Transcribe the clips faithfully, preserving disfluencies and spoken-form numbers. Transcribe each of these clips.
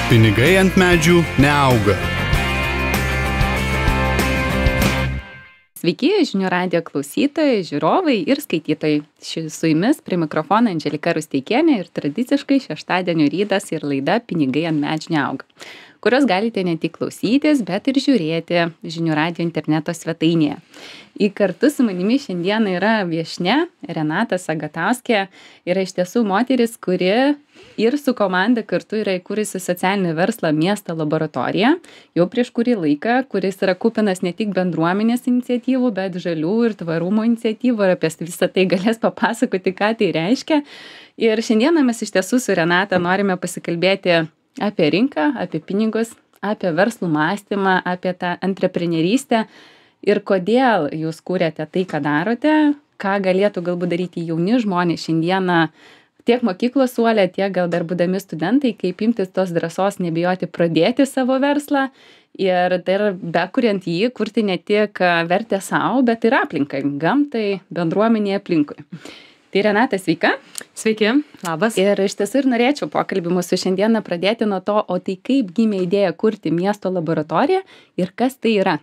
Pinigai ant medžių neauga. Sveiki, žinių radijo klausytojai, žiūrovai ir skaitytojai. Ši su jumis prie mikrofono Andželika Rusteikienė ir tradiciškai šeštadienio rytas ir laida Pinigai ant medžių neauga, kurios galite ne tik klausytis, bet ir žiūrėti žinių radijo interneto svetainėje. Į kartu su manimi šiandien yra viešnia Renata Sagatauskė, yra iš tiesų moteris, kuri ir su komanda kartu yra įkūrusi socialinį verslą Miesto laboratorija jau prieš kurį laiką, kuris yra kupinas ne tik bendruomenės iniciatyvų, bet žalių ir tvarumo iniciatyvų, ir apie visą tai galės papasakoti, ką tai reiškia. Ir šiandieną mes iš tiesų su Renata norime pasikalbėti apie rinką, apie pinigus, apie verslų mąstymą, apie tą antreprenerystę ir kodėl jūs kūrėte tai, ką darote, ką galėtų galbūt daryti jauni žmonės šiandieną tiek mokyklos suole, tiek gal dar būdami studentai, kaip imtis tos drąsos nebijoti pradėti savo verslą ir dar bekuriant jį, kurti ne tik vertę savo, bet ir aplinkai, gamtai, bendruomenėje aplinkui. Tai Renata, sveika. Sveiki, labas. Ir iš tiesų ir norėčiau pokalbį mūsų šiandieną pradėti nuo to, o tai kaip gimė idėja kurti Miesto laboratoriją ir kas tai yra?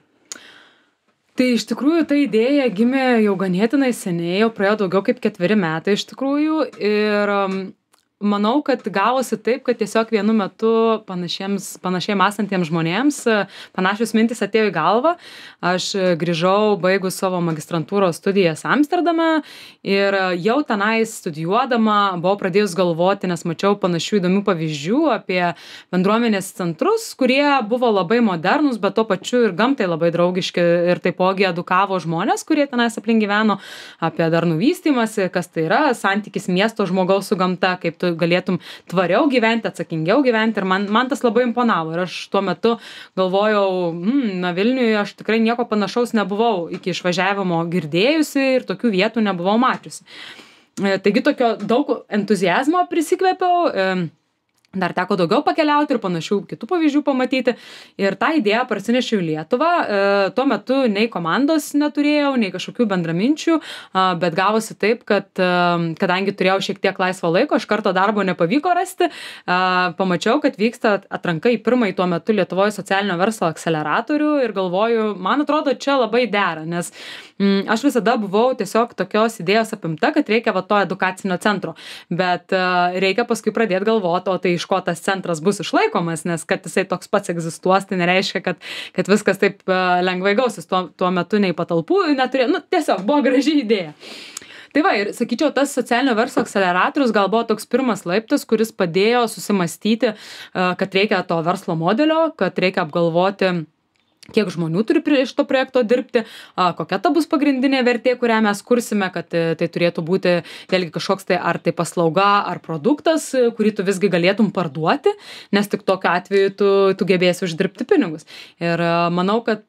Tai iš tikrųjų ta idėja gimė jau ganėtinai seniai, jau praėjo daugiau kaip ketveri metai iš tikrųjų ir um, manau, kad gavosi taip, kad tiesiog vienu metu panašiems, panašiai mąstantiems žmonėms panašios mintis atėjo į galvą. Aš grįžau baigus savo magistrantūros studijas Amsterdame ir jau tenais studijuodama buvau pradėjus galvoti, nes mačiau panašių įdomių pavyzdžių apie bendruomenės centrus, kurie buvo labai modernūs, bet tuo pačiu ir gamtai labai draugiški ir taipogi edukavo žmonės, kurie tenais aplink gyveno, apie darnų vystymąsi, kas tai yra, santykis miesto žmogaus su gamta, kaip tu galėtum tvariau gyventi, atsakingiau gyventi ir man, man tas labai imponavo ir aš tuo metu galvojau, mm, na Vilniuje aš tikrai nieko panašaus nebuvau iki išvažiavimo girdėjusi ir tokių vietų nebuvau mačiusi. Taigi tokio daug entuziazmo prisikvėpiau, dar teko daugiau pakeliauti ir panašių kitų pavyzdžių pamatyti. Ir tą idėją parsinešiau į Lietuvą. E, tuo metu nei komandos neturėjau, nei kažkokių bendraminčių, a, bet gavosi taip, kad a, kadangi turėjau šiek tiek laisvo laiko, iš karto darbo nepavyko rasti, a, pamačiau, kad vyksta atranka į pirmąjį tuo metu Lietuvoje socialinio verslo akseleratorių ir galvoju, man atrodo, čia labai dera, nes mm, aš visada buvau tiesiog tokios idėjos apimta, kad reikia va to edukacinio centro, bet a, reikia paskui pradėti galvoti, o tai iš ko tas centras bus išlaikomas, nes kad jisai toks pats egzistuos, tai nereiškia, kad, kad viskas taip uh, lengvai gausis. Tuo, tuo metu nei patalpų neturėjo, nu tiesiog buvo graži idėja. Tai va, ir sakyčiau, tas socialinio verslo akseleratorius gal buvo toks pirmas laiptas, kuris padėjo susimastyti, uh, kad reikia to verslo modelio, kad reikia apgalvoti, kiek žmonių turi prie šito projekto dirbti, a, kokia ta bus pagrindinė vertė, kurią mes kursime, kad tai turėtų būti vėlgi kažkoks tai ar tai paslauga, ar produktas, kurį tu visgi galėtum parduoti, nes tik tokiu atveju tu, tu gebėsi uždirbti pinigus. Ir a, manau, kad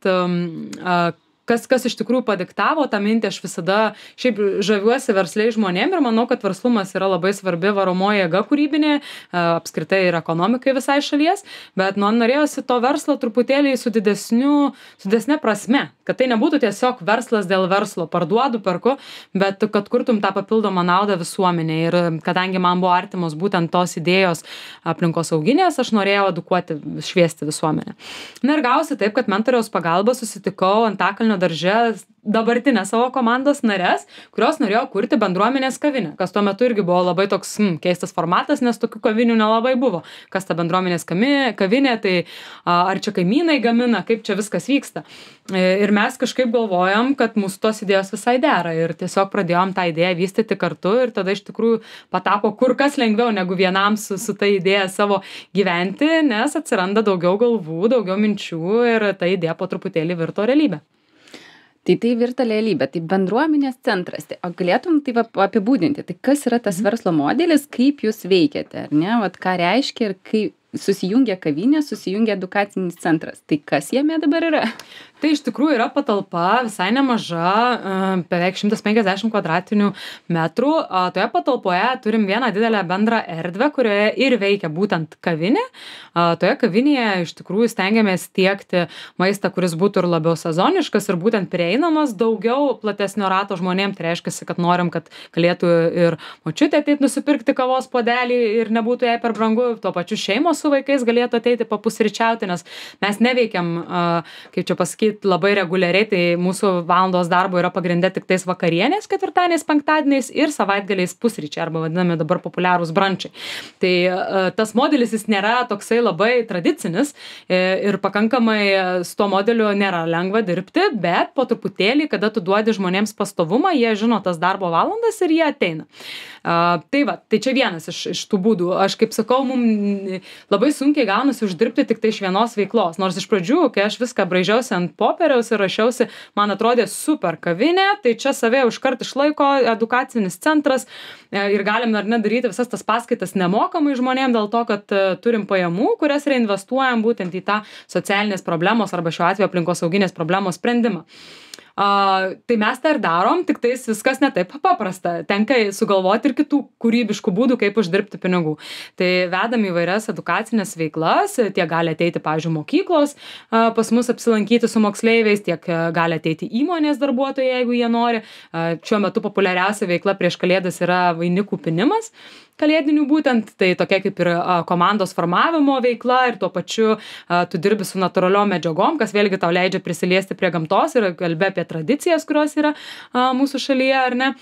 a, Kas, kas iš tikrųjų padiktavo tą mintį, aš visada šiaip žaviuosi versliai žmonėm ir manau, kad verslumas yra labai svarbi varomoji jėga kūrybinė, apskritai ir ekonomikai visai šalies, bet man norėjosi to verslo truputėlį su didesniu, su didesne prasme, kad tai nebūtų tiesiog verslas dėl verslo, parduodu, perku, bet kad kurtum tą papildomą naudą visuomenė. Ir kadangi man buvo artimos būtent tos idėjos aplinkosauginės, aš norėjau edukuoti, šviesti visuomenę. Na ir gausi taip, kad mentoriaus pagalba susitikau Antakalnio darže dabartinę savo komandos nares, kurios norėjo kurti bendruomenės kavinę, kas tuo metu irgi buvo labai toks hmm, keistas formatas, nes tokių kavinių nelabai buvo. Kas ta bendruomenės kavinė, tai ar čia kaimynai gamina, kaip čia viskas vyksta. Ir mes kažkaip galvojom, kad mūsų tos idėjos visai dera ir tiesiog pradėjom tą idėją vystyti kartu ir tada iš tikrųjų patapo kur kas lengviau negu vienam su, su ta idėja savo gyventi, nes atsiranda daugiau galvų, daugiau minčių ir ta idėja po truputėlį virto realybę. Tai tai virta realybė, tai bendruomenės centras. Tai, o galėtum tai apibūdinti, tai kas yra tas verslo modelis, kaip jūs veikiate, ar ne? Vat ką reiškia ir kaip susijungia kavinė, susijungia edukacinis centras. Tai kas jame dabar yra? Tai iš tikrųjų yra patalpa visai nemaža, beveik šimtas penkiasdešimt kvadratinių metrų. Toje patalpoje turim vieną didelę bendrą erdvę, kurioje ir veikia būtent kavinė. Toje kavinėje iš tikrųjų stengiamės tiekti maistą, kuris būtų ir labiau sezoniškas ir būtent prieinamas daugiau platesnio rato žmonėm. Tai reiškia, kad norim, kad galėtų ir močiutė ateit nusipirkti kavos puodelį ir nebūtų jai per brangu, tuo pačiu šeimos su vaikais galėtų ateiti papusryčiauti, nes mes neveikiam, kaip čia pasakyti, labai reguliariai, tai mūsų valandos darbo yra pagrindė tik tais vakarienės, ketvirtadieniais, penktadieniais ir savaitgaliais pusryčiai, arba vadinami dabar populiarūs brančiai. Tai tas modelis jis nėra toksai labai tradicinis ir pakankamai su tuo modeliu nėra lengva dirbti, bet po truputėlį, kada tu duodi žmonėms pastovumą, jie žino tas darbo valandas ir jie ateina. Uh, tai va, tai čia vienas iš, iš tų būdų. Aš kaip sakau, mums labai sunkiai gaunasi uždirbti tik tai iš vienos veiklos. Nors iš pradžių, kai aš viską braižiausi ant popieriaus ir rašiausi, man atrodė super kavinė, tai čia save užkart išlaiko edukacinis centras ir galim ar ne daryti visas tas paskaitas nemokamai žmonėm dėl to, kad uh, turim pajamų, kurias reinvestuojam būtent į tą socialinės problemos arba šiuo atveju aplinkosauginės problemos sprendimą. Uh, tai mes tą ir darom, tik tais viskas ne taip paprasta. Tenka sugalvoti ir kitų kūrybiškų būdų, kaip uždirbti pinigų. Tai vedam įvairias edukacinės veiklas, tiek gali ateiti, pavyzdžiui, mokyklos uh, pas mus apsilankyti su moksleiviais, tiek uh, gali ateiti įmonės darbuotojai, jeigu jie nori. Uh, šiuo metu populiariausia veikla prieš kalėdas yra vainikų pinimas. Kalėdinių būtent, tai tokia kaip ir a, komandos formavimo veikla ir tuo pačiu a, tu dirbi su natūraliom medžiagom, kas vėlgi tau leidžia prisiliesti prie gamtos ir kalbė apie tradicijas, kurios yra a, mūsų šalyje, ar ne.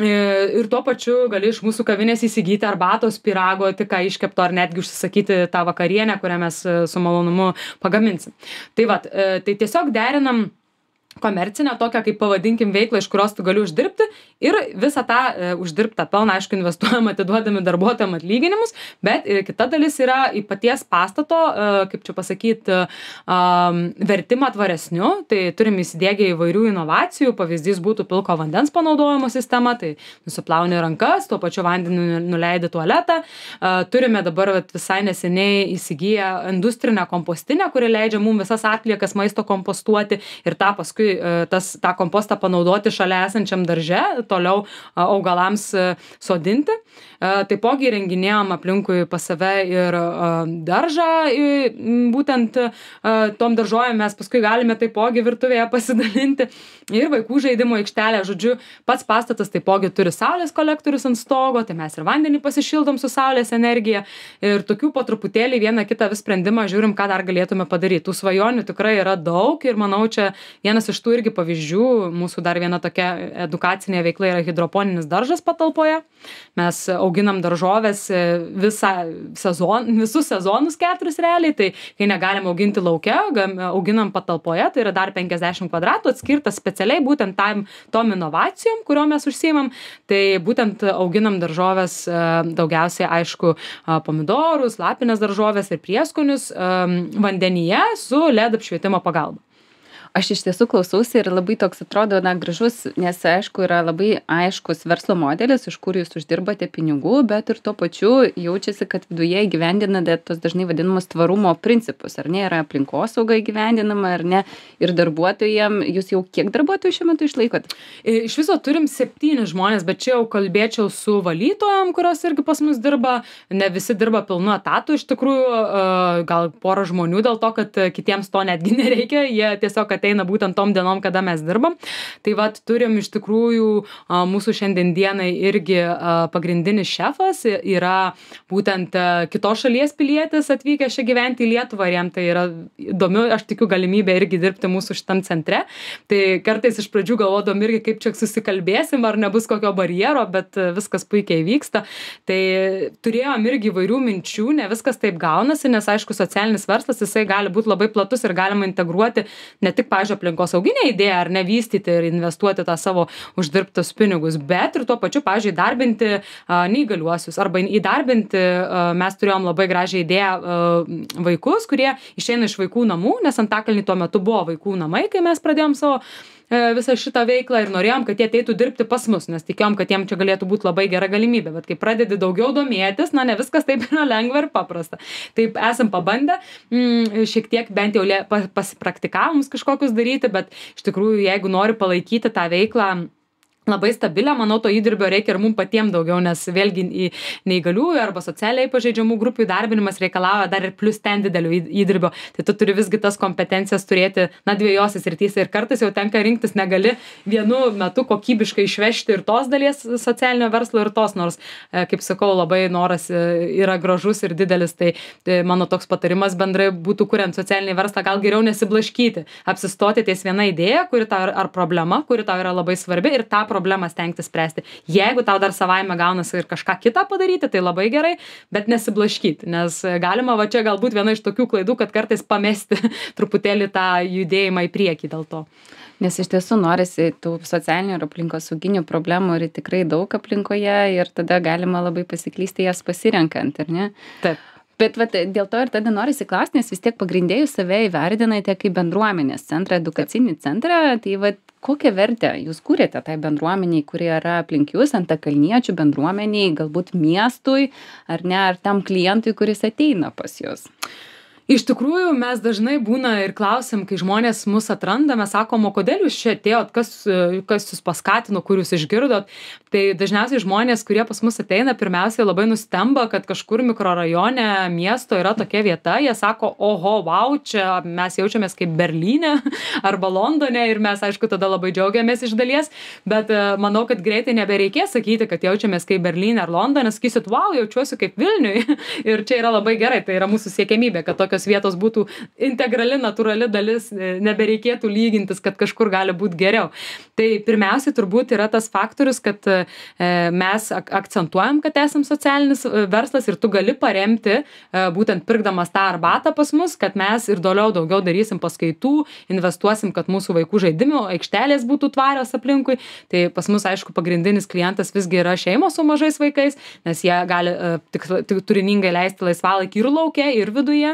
Ir tuo pačiu gali iš mūsų kavinės įsigyti arbatos, pyrago, tik ką iškepto ar netgi užsisakyti tą vakarienę, kurią mes su malonumu pagaminsim. Tai va, tai tiesiog derinam komercinę tokią, kaip pavadinkim, veiklą, iš kurios tu gali uždirbti ir visą tą e, uždirbtą pelną, aišku, investuojam atidduodami darbuotojam atlyginimus, bet ir kita dalis yra į paties pastato, e, kaip čia pasakyti, e, vertimą tvaresniu, tai turim įsidiegę įvairių inovacijų, pavyzdys būtų pilko vandens panaudojimo sistema, tai nusiplauni rankas, tuo pačiu vandeniu nuleidi tualetą, e, turime dabar vat, visai neseniai įsigiję industrinę kompostinę, kuri leidžia mums visas atliekas maisto kompostuoti ir tą paskui tas, tą kompostą panaudoti šalia esančiam darže, toliau augalams sodinti. Taipogi įrenginėjom aplinkui pas save ir daržą, būtent tom daržovėm mes paskui galime taipogi virtuvėje pasidalinti ir vaikų žaidimo aikštelė. Žodžiu, pats pastatas taipogi turi saulės kolektorius ant stogo, tai mes ir vandenį pasišildom su saulės energija ir tokių po truputėlį vieną kitą vis sprendimą žiūrim, ką dar galėtume padaryti. Tų svajonių tikrai yra daug ir manau, čia vienas iš tų irgi pavyzdžių, mūsų dar viena tokia edukacinė veikla yra hidroponinis daržas patalpoje. Mes auginam daržovės visą sezon, visus sezonus keturis realiai, tai kai negalim auginti lauke, auginam patalpoje, tai yra dar penkiasdešimt kvadratų atskirtas specialiai būtent tam, tom inovacijom, kurio mes užsiimam, tai būtent auginam daržovės daugiausiai, aišku, pomidorus, lapines daržovės ir prieskonius vandenyje su L E D apšvietimo pagalba. Aš iš tiesų klausausi ir labai toks atrodo, na, gražus, nes aišku, yra labai aiškus verslo modelis, iš kur jūs uždirbate pinigų, bet ir tuo pačiu jaučiasi, kad viduje įgyvendinate tos dažnai vadinamus tvarumo principus, ar ne, yra aplinkosauga įgyvendinama, ar ne, ir darbuotojam, jūs jau kiek darbuotojų šiuo metu išlaikot? Iš viso turim septynis žmonės, bet čia jau kalbėčiau su valytojom, kurios irgi pas mus dirba, ne visi dirba pilnu etatu, iš tikrųjų, gal porą žmonių dėl to, kad kitiems to netgi nereikia, jie tiesiog ateina būtent tom dienom, kada mes dirbam. Tai vat turim iš tikrųjų mūsų šiandien dienai irgi pagrindinis šefas yra būtent kitos šalies pilietis atvykęs čia gyventi į Lietuvą ir jam tai yra įdomu, aš tikiu galimybę irgi dirbti mūsų šitam centre. Tai kartais iš pradžių galvodom irgi, kaip čia susikalbėsim, ar nebus kokio barjero, bet viskas puikiai vyksta. Tai turėjom irgi įvairių minčių, ne viskas taip gaunasi, nes aišku, socialinis verslas, jisai gali būti labai platus ir galima integruoti ne tik, pavyzdžiui, aplinkosauginę idėją ar nevystyti ir investuoti tą savo uždirbtus pinigus, bet ir tuo pačiu, pavyzdžiui, įdarbinti a, neįgaliuosius arba įdarbinti, a, mes turėjom labai gražią idėją a, vaikus, kurie išeina iš vaikų namų, nes Antakalny tuo metu buvo vaikų namai, kai mes pradėjom savo visą šitą veiklą ir norėjom, kad jie ateitų dirbti pas mus, nes tikėjom, kad jiem čia galėtų būti labai gera galimybė, bet kai pradedi daugiau domėtis, na, ne viskas taip yra lengva ir paprasta. Taip esam pabandę, mm, šiek tiek bent jau pasipraktikavimus kažkokius daryti, bet iš tikrųjų, jeigu nori palaikyti tą veiklą labai stabilią, manau, to įdirbio reikia ir mums patiems daugiau, nes vėlgi į neįgaliųjų arba socialiai pažeidžiamų grupių įdarbinimas reikalauja dar ir plus ten didelio įdirbio. Tai tu turi visgi tas kompetencijas turėti, na, dviejose srityse ir kartais jau tenka rinktis, negali vienu metu kokybiškai išvežti ir tos dalies socialinio verslo ir tos, nors, kaip sakau, labai noras yra gražus ir didelis, tai, tai mano toks patarimas bendrai būtų, kuriant socialinį verslą, gal geriau nesiblaškyti, apsistoti ties viena idėja, kuri tau ar problema, kuri tau yra labai svarbi ir tą problemą stengtis spręsti. Jeigu tau dar savaime gaunasi ir kažką kitą padaryti, tai labai gerai, bet nesiblaškyti, nes galima va čia galbūt viena iš tokių klaidų, kad kartais pamesti truputėlį tą judėjimą į priekį dėl to. Nes iš tiesų norisi tų socialinių ir aplinkosauginių problemų ir tikrai daug aplinkoje ir tada galima labai pasiklysti jas pasirenkant, ar ne? Taip. Bet vat, dėl to ir tada norisi klausti, nes vis tiek pagrindėjus save įvardinate kaip bendruomenės centrą, edukacinį centrą, tai vat, kokią vertę jūs kūrėte tai bendruomeniai, kurie yra aplink jūs, antakalniečių bendruomeniai, galbūt miestui, ar ne, ar tam klientui, kuris ateina pas jūs? Iš tikrųjų, mes dažnai būna ir klausim, kai žmonės mus atranda, mes sakom, o kodėl jūs čia atėjot, kas, kas jūs paskatino, kur jūs išgirdot. Tai dažniausiai žmonės, kurie pas mus ateina, pirmiausiai labai nustemba, kad kažkur mikrorajone miesto yra tokia vieta, jie sako, oho, wow, čia mes jaučiamės kaip Berlyne arba Londone ir mes, aišku, tada labai džiaugiamės iš dalies, bet manau, kad greitai nebereikės sakyti, kad jaučiamės kaip Berlyne ar Londone, sakysit, wow, jaučiuosi kaip Vilniui ir čia yra labai gerai, tai yra mūsų siekiamybė, kad tokios vietos būtų integrali, natūrali dalis, nebereikėtų lygintis, kad kažkur gali būti geriau. Tai pirmiausiai turbūt yra tas faktorius, kad mes akcentuojam, kad esam socialinis verslas ir tu gali paremti, būtent pirkdamas tą arbatą pas mus, kad mes ir toliau daugiau darysim paskaitų, investuosim, kad mūsų vaikų žaidimų aikštelės būtų tvarios aplinkui. Tai pas mus, aišku, pagrindinis klientas visgi yra šeimos su mažais vaikais, nes jie gali tik, tik turiningai leisti laisvalaikį ir lauke, ir viduje.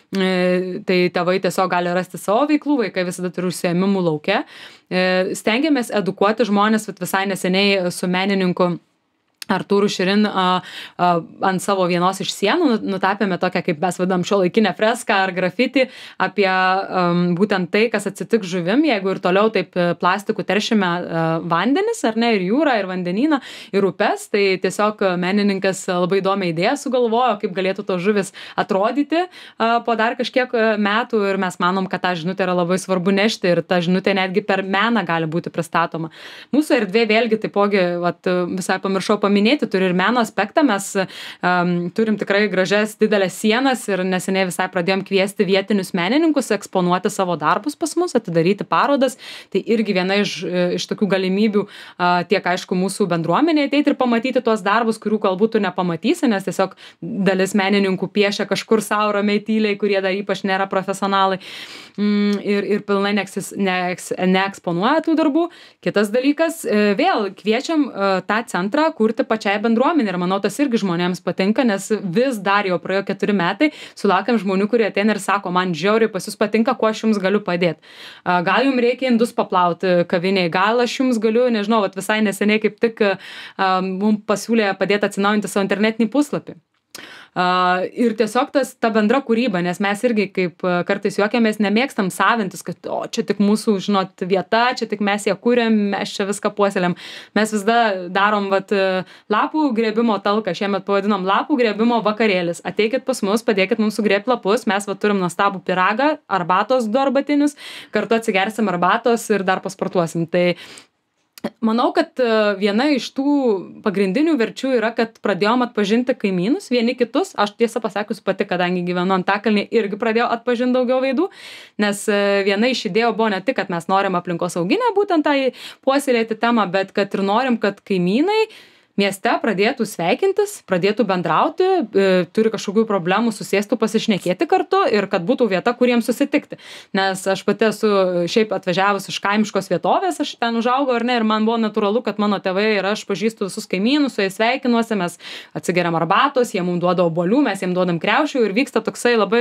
Tai tėvai tiesiog gali rasti savo veiklų, vaikai visada turi užsiėmimų lauke. Stengiamės edukuoti žmonės, visai neseniai su menininku Artūru Širin a, a, ant savo vienos iš sienų nutapėme tokią, kaip mes vadinam, šiuolaikinę freską ar grafitį apie um, būtent tai, kas atsitiks žuvim, jeigu ir toliau taip plastikų teršime uh, vandenis, ar ne, ir jūrą, ir vandenyną, ir upes, tai tiesiog menininkas labai įdomią idėją sugalvojo, kaip galėtų tos žuvis atrodyti uh, po dar kažkiek metų ir mes manom, kad tą žinutę yra labai svarbu nešti ir ta žinutė netgi per meną gali būti pristatoma. Mūsų erdvė vėlgi taipogi, vat, visai pamiršau paminėti, minėti, turi ir meno aspektą, mes um, turim tikrai gražias didelės sienas ir neseniai visai pradėjom kviesti vietinius menininkus eksponuoti savo darbus pas mus, atidaryti parodas, tai irgi viena iš, iš tokių galimybių uh, tiek aišku mūsų bendruomenė ateiti ir pamatyti tuos darbus, kurių galbūt tu nepamatysi, nes tiesiog dalis menininkų piešia kažkur savo ramiai tyliai, kurie dar ypač nėra profesionalai mm, ir, ir pilnai neeksis, neeks, neeksponuoja tų darbų. Kitas dalykas, vėl kviečiam uh, tą centrą kurti pačiai bendruomenė ir manau, tas irgi žmonėms patinka, nes vis dar jau praėjo keturi metai, sulaukiam žmonių, kurie ateina ir sako, man žiauriai pas jūs patinka, kuo aš jums galiu padėti. Gal jums reikia indus paplauti kaviniai, gal aš jums galiu, nežinau, vat visai neseniai kaip tik mums pasiūlė padėti atsinaujinti savo internetinį puslapį. Uh, ir tiesiog tas, ta bendra kūryba, nes mes irgi kaip uh, kartais juokiamės nemėgstam savintis, kad o, čia tik mūsų, žinot, vieta, čia tik mes ją kūrėm, mes čia viską puoselėm. Mes vis dar darom vat, lapų grėbimo talką, šiemet pavadinom lapų grėbimo vakarėlis. Ateikit pas mus, padėkit mums sugrėbti lapus, mes vat, turim nuostabų pyragą, arbatos du arbatinius, kartu atsigersim arbatos ir dar pasportuosim. Tai manau, kad viena iš tų pagrindinių verčių yra, kad pradėjom atpažinti kaimynus, vieni kitus. Aš tiesą pasakius pati, kadangi gyvenu Antakalny, irgi pradėjau atpažinti daugiau veidų, nes viena iš idėjų buvo ne tik, kad mes norim aplinkosauginę būtent tai puoselėti temą, bet kad ir norim, kad kaimynai mieste pradėtų sveikintis, pradėtų bendrauti, e, turi kažkokių problemų, susėstų pasišnekėti kartu ir kad būtų vieta, kuriems susitikti. Nes aš pati esu šiaip atvažiavus iš kaimiškos vietovės, aš ten užaugau ar ne, ir man buvo natūralu, kad mano tėvai ir aš pažįstu visus kaimynus, su jais sveikinuosi, mes atsigeriam arbatos, jie mums duoda obuolių, mes jiems duodam kriaušių ir vyksta toksai labai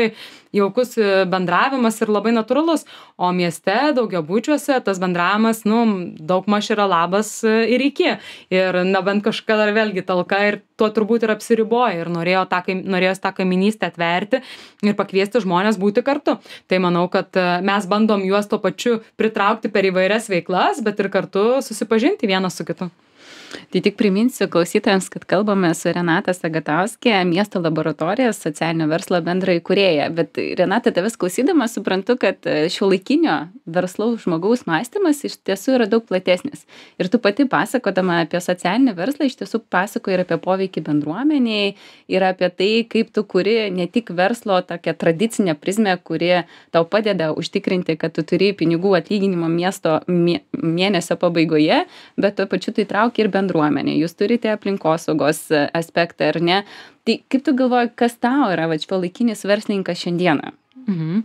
jaukus bendravimas ir labai natūralus. O mieste, daugiabučiuose, tas bendravimas, nu, daugmaž yra labas ir iki. Ir na, bent kažką dar vėlgi talka ir tuo turbūt ir apsiriboja. Ir norėjo tą, norėjo tą kaiminystę atverti ir pakviesti žmonės būti kartu. Tai manau, kad mes bandom juos tuo pačiu pritraukti per įvairias veiklas, bet ir kartu susipažinti vienas su kitu. Tai tik priminsiu klausytojams, kad kalbame su Renata Sagatauskė, miesto laboratorijos socialinio verslo bendra įkūrėja. Bet Renata, tavęs klausydama, suprantu, kad šiuolaikinio verslaus žmogaus mąstymas iš tiesų yra daug platesnis. Ir tu pati pasakodama apie socialinį verslą, iš tiesų pasakoji ir apie poveikį bendruomeniai, ir apie tai, kaip tu kuri ne tik verslo tokią tradicinę prizmę, kuri tau padeda užtikrinti, kad tu turi pinigų atlyginimo miesto mėnesio pabaigoje, bet tuo pačiu tai traukia ir bendruomenė. Jūs turite aplinkosaugos aspektą, ar ne? Tai kaip tu galvoji, kas tau yra šiuolaikinis verslininkas šiandieną? Mhm.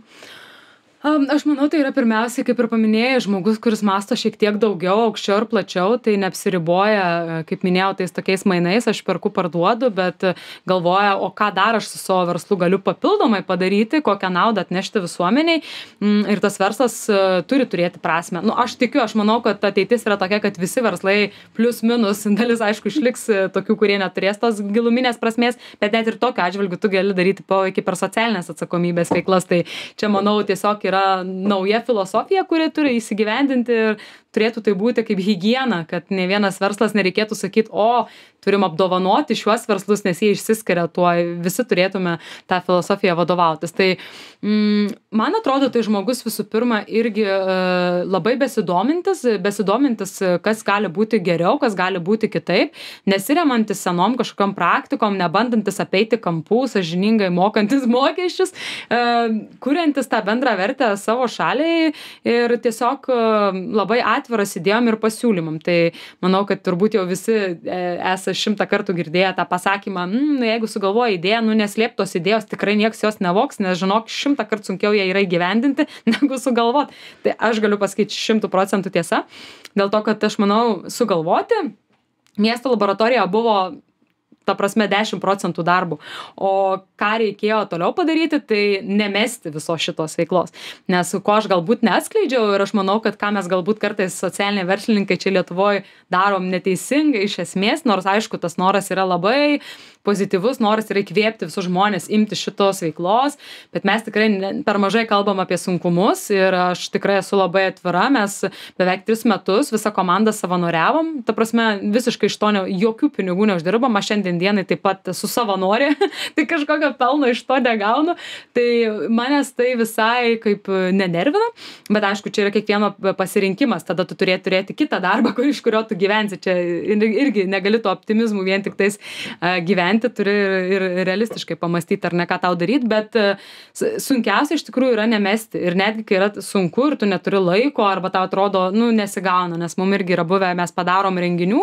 Aš manau, tai yra pirmiausiai, kaip ir paminėjai, žmogus, kuris mąsto šiek tiek daugiau, aukščiau ir plačiau, tai neapsiriboja, kaip minėjau, tais tokiais mainais, aš perku, parduodu, bet galvoja, o ką dar aš su savo verslu galiu papildomai padaryti, kokią naudą atnešti visuomeniai. Ir tas verslas turi turėti prasmę. Nu, aš tikiu, aš manau, kad ateitis yra tokia, kad visi verslai plius minus, dalis aišku išliks tokių, kurie neturės tos giluminės prasmės, bet net ir tokiu atžvilgiu tu gali daryti poveikį per socialinės atsakomybės veiklas. Tai čia, manau, tiesiog yra nauja filosofija, kuri turi įsigyvendinti ir turėtų tai būti kaip higiena, kad ne vienas verslas nereikėtų sakyti, o turim apdovanoti šiuos verslus, nes jie išsiskiria tuo, visi turėtume tą filosofiją vadovautis. Tai mm, man atrodo, tai žmogus visų pirma irgi e, labai besidomintis, besidomintis, kas gali būti geriau, kas gali būti kitaip, nesiremantis senom kažkokiam praktikom, nebandantis apeiti kampų, sąžiningai mokantis mokesčius, e, kuriantis tą bendrą vertę savo šaliai ir tiesiog e, labai atviras idėjom ir pasiūlymam. Tai manau, kad turbūt jau visi e, esą šimtą kartų girdėję tą pasakymą, mm, jeigu sugalvoja idėją, nu neslėp tos idėjos, tikrai nieks jos nevoks, nes žinok, šimtą kartų sunkiau ją yra įgyvendinti, negu sugalvot. Tai aš galiu pasakyti šimtų procentų tiesa, dėl to, kad aš manau, sugalvoti miesto laboratorija buvo ta prasme dešimt procentų darbų. O ką reikėjo toliau padaryti, tai nemesti visos šitos veiklos. Nes ko aš galbūt neatskleidžiau ir aš manau, kad ką mes galbūt kartais socialiniai verslininkai čia Lietuvoje darom neteisingai iš esmės, nors aišku, tas noras yra labai pozityvus, noras yra įkvėpti visus žmonės imti šitos veiklos, bet mes tikrai per mažai kalbam apie sunkumus ir aš tikrai esu labai atvira, mes beveik tris metus visą komandą savanoriavom, ta prasme visiškai iš to ne, jokių pinigų neuždirbam, aš šiandien dienai taip pat esu savanorė, tai kažkokio pelno iš to negaunu, tai manęs tai visai kaip nenervina, bet aišku, čia yra kiekvieno pasirinkimas, tada tu turėti turėti kitą darbą, kur, iš kurio tu gyvensi, čia irgi negali to optimizmų vien tik tais uh, gyventi, turi ir, ir realistiškai pamastyti, ar ne ką tau daryti, bet uh, sunkiausia iš tikrųjų yra nemesti ir netgi, kai yra sunku ir tu neturi laiko, arba tau atrodo, nu, nesigauna, nes mum irgi yra buvę, mes padarom renginių,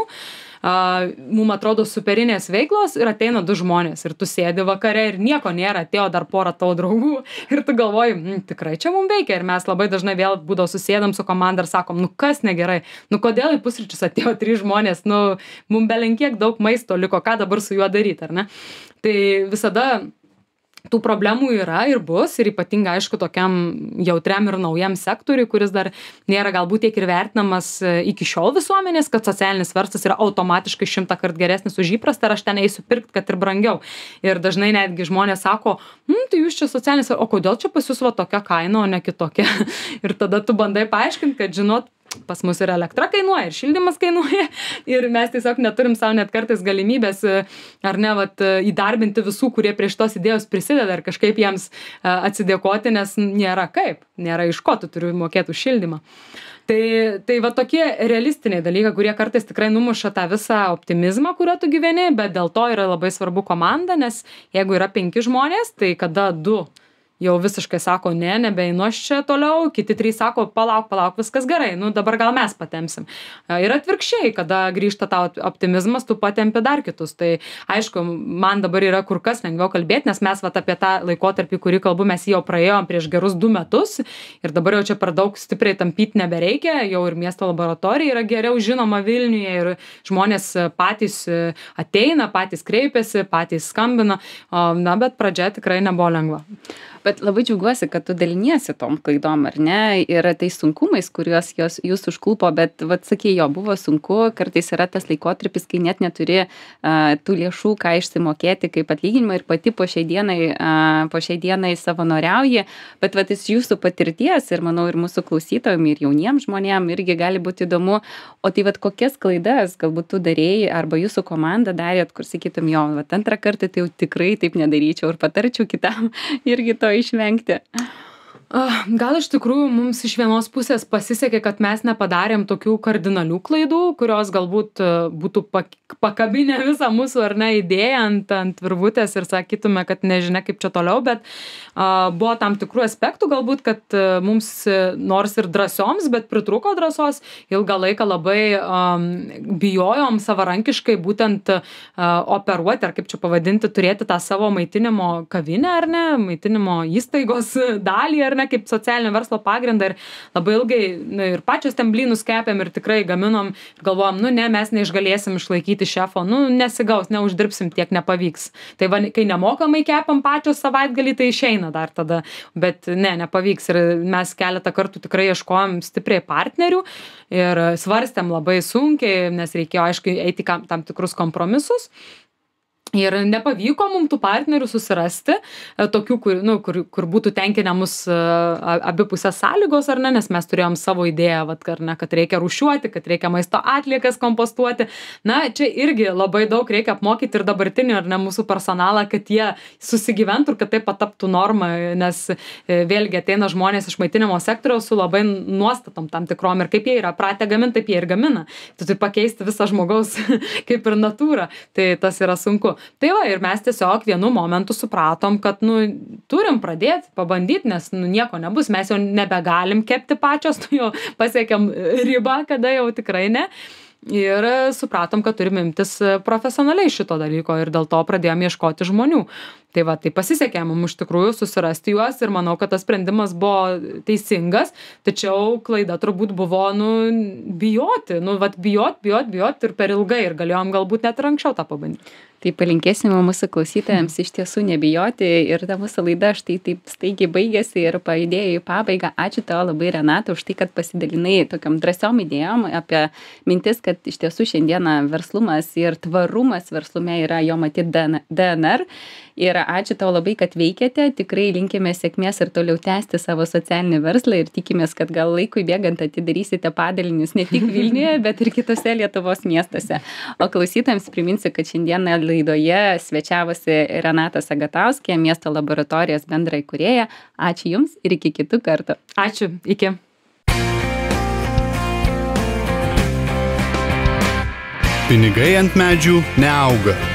Uh, mum atrodo superinės veiklos ir ateina du žmonės ir tu sėdi vakare ir nieko nėra, atėjo dar porą tavo draugų ir tu galvoji, mm, tikrai čia mum veikia ir mes labai dažnai vėl būdavo susėdam su komanda ir sakom, nu kas negerai, nu kodėl į pusryčius atėjo trys žmonės, nu mum belenkiek daug maisto liko, ką dabar su juo daryti, ar ne? Tai visada tų problemų yra ir bus ir ypatingai aišku tokiam jautriam ir naujam sektoriui, kuris dar nėra galbūt tiek ir vertinamas iki šiol visuomenės, kad socialinis verslas yra automatiškai šimtą kart geresnis už įprastą ir aš ten eisiu pirkti, kad ir brangiau. Ir dažnai netgi žmonės sako, hm, tai jūs čia socialinis, o kodėl čia pas jūs va tokia kaina, o ne kitokia? Ir tada tu bandai paaiškinti, kad žinot, pas mus ir elektra kainuoja, ir šildymas kainuoja, ir mes tiesiog neturim savo net kartais galimybės, ar ne, vat, įdarbinti visų, kurie prie šitos idėjos prisideda ir kažkaip jiems atsidėkoti, nes nėra kaip, nėra iš ko, tu turi mokėti už šildymą. Tai, tai va tokie realistiniai dalykai, kurie kartais tikrai numuša tą visą optimizmą, kurio tu gyveni, bet dėl to yra labai svarbu komanda, nes jeigu yra penki žmonės, tai kada du jau visiškai sako, ne, nebeinu aš čia toliau, kiti trys sako, palauk, palauk, viskas gerai, nu dabar gal mes patempsim. Ir atvirkščiai, kada grįžta tau optimizmas, tu patempi dar kitus. Tai aišku, man dabar yra kur kas lengviau kalbėti, nes mes vat apie tą laikotarpį, kurį kalbu, mes jau praėjom prieš gerus du metus ir dabar jau čia per daug stipriai tampyti nebereikia, jau ir miesto laboratorija yra geriau žinoma Vilniuje ir žmonės patys ateina, patys kreipiasi, patys skambina, na, bet pradžia tikrai nebuvo lengva. Bet bet labai džiaugiuosi, kad tu daliniesi tom klaidom, ar ne, ir tais sunkumais, kuriuos jos, jūs užklupo, bet, vat, sakė, jo, buvo sunku, kartais yra tas laikotarpis, kai net neturi uh, tų lėšų, ką išsimokėti kaip atlyginimą ir pati po šiai dienai, uh, po šiai dienai savanoriauji, bet vat, iš jūsų patirties ir, manau, ir mūsų klausytojams, ir jauniems žmonėms irgi gali būti įdomu, o tai vat, kokias klaidas galbūt tu darėjai arba jūsų komanda darėt, kur sakytum, jo, vat, antrą kartą tai jau tikrai taip nedaryčiau ir patarčiau kitam irgi to išvengti. Gal iš tikrųjų mums iš vienos pusės pasisekė, kad mes nepadarėm tokių kardinalių klaidų, kurios galbūt būtų pakabinę visą mūsų ar ne idėją ant, ant virvutės ir sakytume, kad nežinia kaip čia toliau, bet a, buvo tam tikrų aspektų galbūt, kad a, mums nors ir drąsioms, bet pritruko drąsos, ilgą laiką labai a, bijojom savarankiškai būtent a, operuoti, ar kaip čia pavadinti, turėti tą savo maitinimo kavinę ar ne, maitinimo įstaigos dalį ar ne, kaip socialinio verslo pagrindą ir labai ilgai nu, ir pačios ten blynus kepėm ir tikrai gaminom ir galvojom, nu ne, mes neišgalėsim išlaikyti šefo, nu nesigaus, neuždirbsim, tiek nepavyks. Tai va, kai nemokamai kepam pačios savaitgalį, tai išeina dar tada, bet ne, nepavyks ir mes keletą kartų tikrai ieškojom stipriai partnerių ir svarstėm labai sunkiai, nes reikėjo aišku eiti tam tikrus kompromisus. Ir nepavyko mums tų partnerių susirasti, tokių, kur, nu, kur, kur būtų tenkinę mus abipusės sąlygos, ar ne, nes mes turėjom savo idėją, vat, ar ne, kad reikia rūšiuoti, kad reikia maisto atliekas kompostuoti. Na, čia irgi labai daug reikia apmokyti ir dabartinį, ar ne, mūsų personalą, kad jie susigyventų ir kad tai pataptų normą, nes vėlgi ateina žmonės iš maitinimo sektoriaus su labai nuostatom tam tikrom ir kaip jie yra pratę gaminti, taip jie ir gamina. Tu turi pakeisti visą žmogaus kaip ir natūrą, tai tas yra sunku. Tai va, ir mes tiesiog vienu momentu supratom, kad, nu, turim pradėti, pabandyti, nes, nu, nieko nebus, mes jau nebegalim kepti pačios, nu, jau pasiekėm ribą, kada jau tikrai ne. Ir supratom, kad turim imtis profesionaliai šito dalyko ir dėl to pradėjom ieškoti žmonių. Tai va, tai pasisekė mums iš tikrųjų susirasti juos ir manau, kad tas sprendimas buvo teisingas, tačiau klaida turbūt buvo, nu, bijoti, nu, vat, bijot, bijot, bijot ir per ilgai ir galėjom galbūt net ir anksčiau tą pabandyti. Tai palinkėsime mūsų klausytojams iš tiesų nebijoti ir ta mūsų laida štai taip staigiai baigėsi ir pajudėjo į pabaigą. Ačiū tau labai, Renata, už tai, kad pasidalinai tokiam drąsiom idėjom apie mintis, kad iš tiesų šiandieną verslumas ir tvarumas verslume yra jo matyt D N R. Ir ačiū tau labai, kad veikiate, tikrai linkime sėkmės ir toliau tęsti savo socialinį verslą ir tikimės, kad gal laikui bėgant atidarysite padalinius ne tik Vilniuje, bet ir kitose Lietuvos miestuose. O klausytojams priminsiu, kad šiandieną laidoje svečiavosi Renata Sagatauskė, miesto laboratorijos bendraįkūrėja. Ačiū Jums ir iki kitų kartų. Ačiū, iki. Pinigai ant medžių neauga.